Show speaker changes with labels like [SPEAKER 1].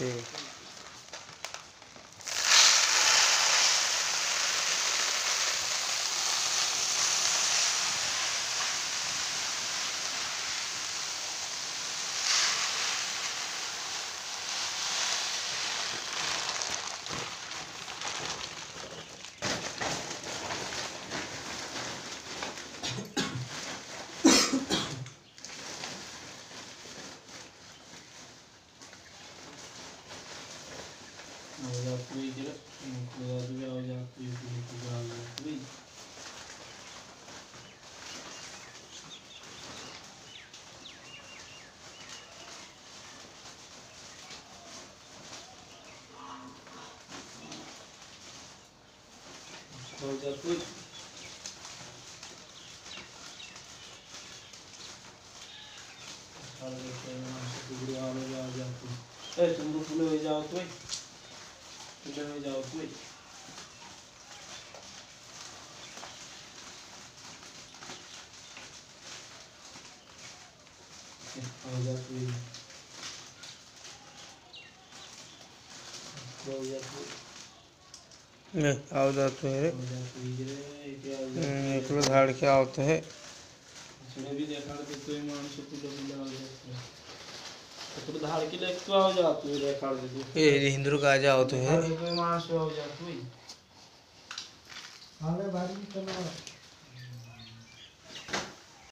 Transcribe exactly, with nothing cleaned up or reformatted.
[SPEAKER 1] ठीक
[SPEAKER 2] हो जाती तुम लोग फूले हो जाओ तो फूले हो जाओ तो हो जाती हो जाती
[SPEAKER 1] नहीं आओ जाते है
[SPEAKER 2] हो जाती
[SPEAKER 1] एक लोग झाड़ के आवते है
[SPEAKER 2] इसने भी देखा कि कोई मानुष फूले फूले हो जाते हैं तो धाड़ के लिए तो हो जाती है देखा दे
[SPEAKER 1] ये हिंदू का जाओ तो है
[SPEAKER 2] कोई मानुष हो जाती है
[SPEAKER 3] हाले भाई चलो